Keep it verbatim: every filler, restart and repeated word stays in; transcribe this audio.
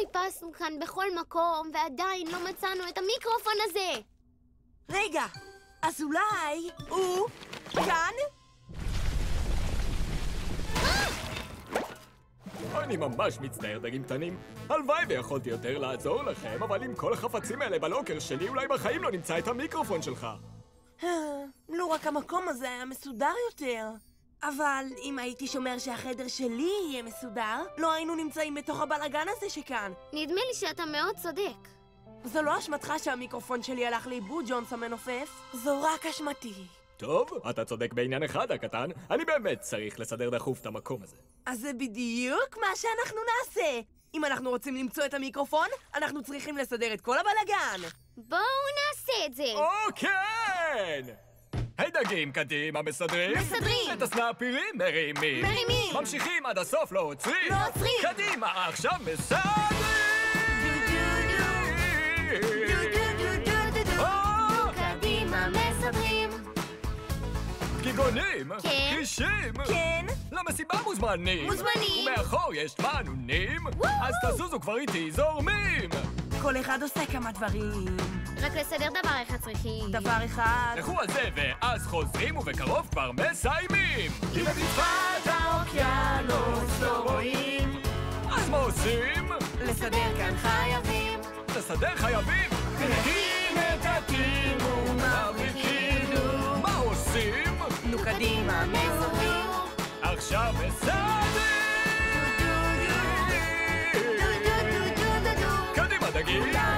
חיפשנו כאן בכל מקום, ועדיין לא מצאנו את המיקרופון הזה. רגע, אז אולי הוא כאן? אני ממש מצטער, דגים קטנים. הלוואי ויכולתי יותר לעזור לכם, אבל עם כל החפצים האלה בלוקר שלי, אולי בחיים לא נמצא את המיקרופון שלך. לא רק המקום הזה היה מסודר יותר. אבל אם הייתי שומר שהחדר שלי יהיה מסודר, לא היינו נמצאים בתוך הבלגן הזה שכאן. נדמה לי שאתה מאוד צודק. זו לא אשמתך שהמיקרופון שלי הלך לאיבוד, ג'ונס המנופף. זו רק אשמתי. טוב, אתה צודק בעניין אחד, הקטן. אני באמת צריך לסדר דחוף את המקום הזה. אז זה בדיוק מה שאנחנו נעשה. אם אנחנו רוצים למצוא את המיקרופון, אנחנו צריכים לסדר את כל הבלגן. בואו נעשה את זה. אוקיי! היי דגים, קדימה, מסדרים? מסדרים! את הסנאפירים מרימים! מרימים! ממשיכים עד הסוף, לא עוצרים! לא עוצרים! קדימה, עכשיו מסדרים! קדימה מסדרים. גיגונים! כן. חישים! כן? למסיבה מוזמנים! מוזמנים. ומאחור יש תמנונים! אז תזוזו כבר איתי, זורמים! כל אחד עושה כמה דברים. רק לסדר דבר אחד צריכים. דבר אחד. לכו על זה ואז חוזרים ובקרוב כבר מסיימים! כי בצפת האוקיינוס לא רואים! אז מה עושים? לסדר כאן חייבים. לסדר חייבים! מנקים את הטימון, מבריקים! מה עושים? נו קדימה, מסדרים. עכשיו מסיימים! קדימה דגים!